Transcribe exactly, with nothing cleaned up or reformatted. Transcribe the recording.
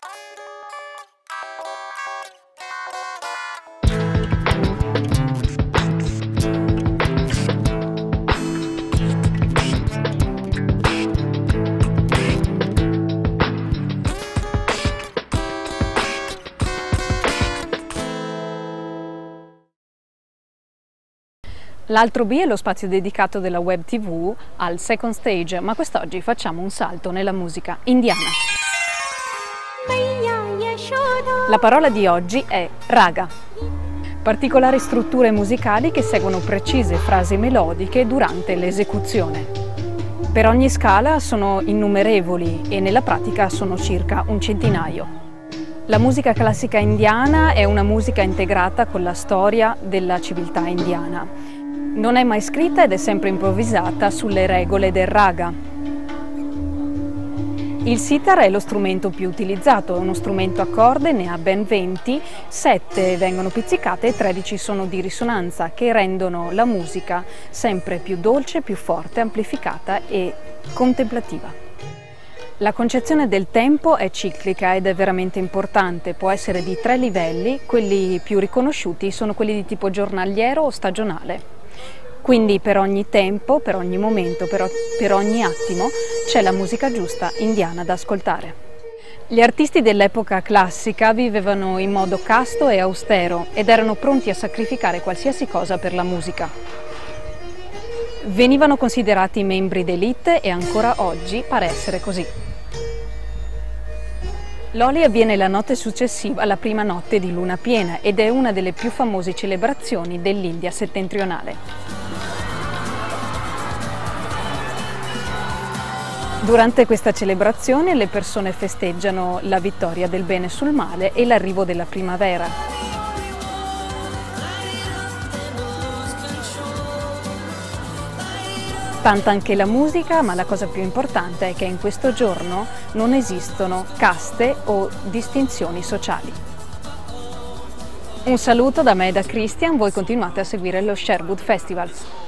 L'altro B è lo spazio dedicato della Web ti vu al Second Stage, ma quest'oggi facciamo un salto nella musica indiana. La parola di oggi è raga, particolari strutture musicali che seguono precise frasi melodiche durante l'esecuzione. Per ogni scala sono innumerevoli e nella pratica sono circa un centinaio. La musica classica indiana è una musica integrata con la storia della civiltà indiana. Non è mai scritta ed è sempre improvvisata sulle regole del raga. Il sitar è lo strumento più utilizzato, è uno strumento a corde, ne ha ben venti, sette vengono pizzicate e tredici sono di risonanza, che rendono la musica sempre più dolce, più forte, amplificata e contemplativa. La concezione del tempo è ciclica ed è veramente importante, può essere di tre livelli, quelli più riconosciuti sono quelli di tipo giornaliero o stagionale. Quindi per ogni tempo, per ogni momento, per, per ogni attimo c'è la musica giusta indiana da ascoltare. Gli artisti dell'epoca classica vivevano in modo casto e austero ed erano pronti a sacrificare qualsiasi cosa per la musica. Venivano considerati membri d'élite e ancora oggi pare essere così. L'Holi avviene la notte successiva alla prima notte di luna piena ed è una delle più famose celebrazioni dell'India settentrionale. Durante questa celebrazione le persone festeggiano la vittoria del bene sul male e l'arrivo della primavera. Canta anche la musica, ma la cosa più importante è che in questo giorno non esistono caste o distinzioni sociali. Un saluto da me e da Christian, voi continuate a seguire lo Sherwood Festival.